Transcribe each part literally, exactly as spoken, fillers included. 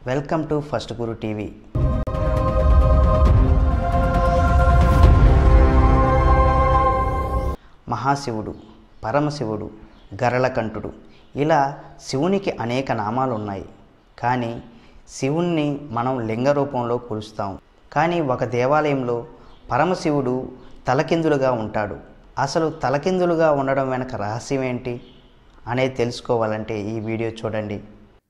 Welcome to first Guru TV. మహాశివుడు, పరమశివుడు, గరళకంఠుడు ఇలా శివునికి అనేక నామాలు ఉన్నాయి. కానీ శివుణ్ణి మనం లింగ రూపంలో కొలుస్తాం. కానీ ఒక దేవాలయంలో పరమశివుడు తలకిందులుగా ఉంటాడు. అసలు తలకిందులుగా ఉండడం వెనక రహస్యం ఏంటి అనేది తెలుసుకోవాలంటే ఈ వీడియో చూడండి.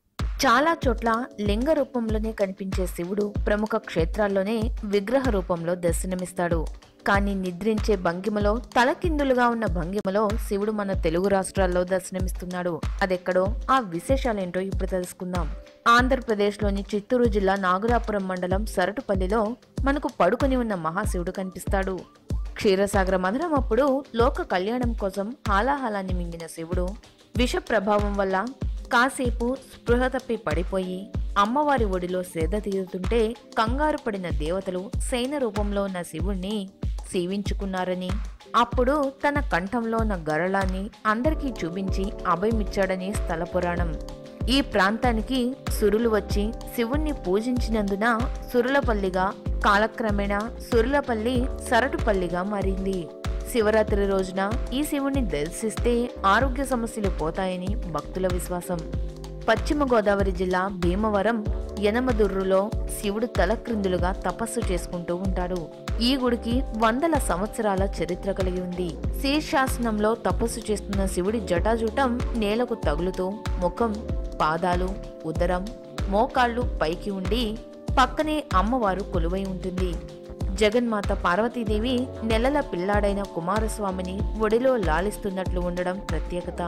చాలా చోట్ల లింగ రూపంలోనే కనిపించే శివుడు ప్రముఖ క్షేత్రాల్లోనే విగ్రహ రూపంలో దర్శనమిస్తాడు. కానీ నిద్రించే భంగిమలో, తలకిందులుగా ఉన్న భంగిమలో శివుడు మన తెలుగు రాష్ట్రాల్లో దర్శనమిస్తున్నాడు. అదెక్కడో, ఆ విశేషాలేంటో ఇప్పుడు తెలుసుకుందాం. ఆంధ్రప్రదేశ్లోని చిత్తూరు జిల్లా నాగులాపురం మండలం సరటుపల్లిలో మనకు పడుకొని ఉన్న మహాశివుడు కనిపిస్తాడు. క్షీరసాగర మథనం అప్పుడు లోక కళ్యాణం కోసం హాలాహలాన్ని మింగిన శివుడు విష ప్రభావం వల్ల కాసేపు స్పృహ తప్పి పడిపోయి అమ్మవారి ఒడిలో సేద తీరుతుంటే కంగారు పడిన దేవతలు సైన రూపంలో ఉన్న శివుణ్ణి సేవించుకున్నారని, అప్పుడు తన కంఠంలో ఉన్న గరళాన్ని అందరికీ చూపించి అభయమిచ్చాడని స్థల పురాణం. ఈ ప్రాంతానికి సురులు వచ్చి శివుణ్ణి పూజించినందున సురులపల్లిగా, కాలక్రమేణా సురులపల్లి సరటుపల్లిగా మారింది. శివరాత్రి రోజున ఈ శివుణ్ణి దర్శిస్తే ఆరోగ్య సమస్యలు పోతాయని భక్తుల విశ్వాసం. పశ్చిమ గోదావరి జిల్లా భీమవరం యనమదుర్రులో శివుడు తలక్రిందులుగా తపస్సు చేసుకుంటూ ఉంటాడు. ఈ గుడికి వందల సంవత్సరాల చరిత్ర కలిగి ఉంది. శీర్షాసనంలో తపస్సు చేస్తున్న శివుడి జటాజూటం నేలకు తగులుతూ ముఖం, పాదాలు, ఉదరం, మోకాళ్లు పైకి ఉండి పక్కనే అమ్మవారు కొలువై ఉంటుంది. జగన్మాత పార్వతీదేవి నెలల పిల్లాడైన కుమారస్వామిని ఒడిలో లాలిస్తున్నట్లు ఉండడం ప్రత్యేకత.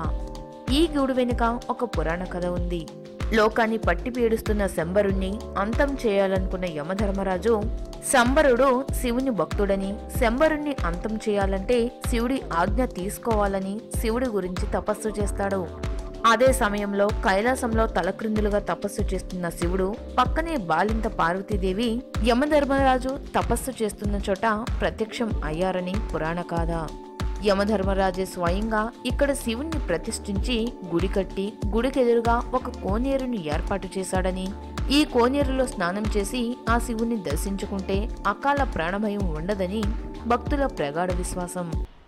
ఈ గుడి వెనుక ఒక పురాణ కథ ఉంది. లోకాన్ని పట్టి పీడుస్తున్న శంబరుణ్ణి అంతం చేయాలనుకున్న యమధర్మరాజు, శంబరుడు శివుని భక్తుడని, శంబరుణ్ణి అంతం చేయాలంటే శివుడి ఆజ్ఞ తీసుకోవాలని శివుడి గురించి తపస్సు చేస్తాడు. అదే సమయంలో కైలాసంలో తలక్రిందులుగా తపస్సు చేస్తున్న శివుడు పక్కనే బాలింత పార్వతీదేవి యమధర్మరాజు తపస్సు చేస్తున్న చోట ప్రత్యక్షం అయ్యారని పురాణ గాథ. యమధర్మరాజే స్వయంగా ఇక్కడ శివుణ్ణి ప్రతిష్ఠించి గుడి కట్టి గుడికెదురుగా ఒక కోనేరుని ఏర్పాటు చేశాడని, ఈ కోనేరులో స్నానం చేసి ఆ శివుణ్ణి దర్శించుకుంటే అకాల ప్రాణభయం ఉండదని భక్తుల ప్రగాఢ విశ్వాసం.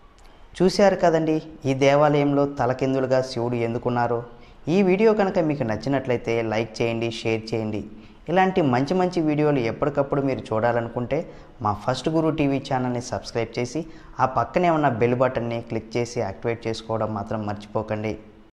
చూశారు కదండి ఈ దేవాలయంలో తలకిందులుగా శివుడు ఎందుకున్నారో. ఈ వీడియో కనుక మీకు నచ్చినట్లయితే లైక్ చేయండి, షేర్ చేయండి. ఇలాంటి మంచి మంచి వీడియోలు ఎప్పటికప్పుడు మీరు చూడాలనుకుంటే మా ఫస్ట్ గురు టీవీ ఛానల్ని సబ్స్క్రైబ్ చేసి ఆ పక్కనే ఉన్న బెల్ బటన్ని క్లిక్ చేసి యాక్టివేట్ చేసుకోవడం మాత్రం మర్చిపోకండి.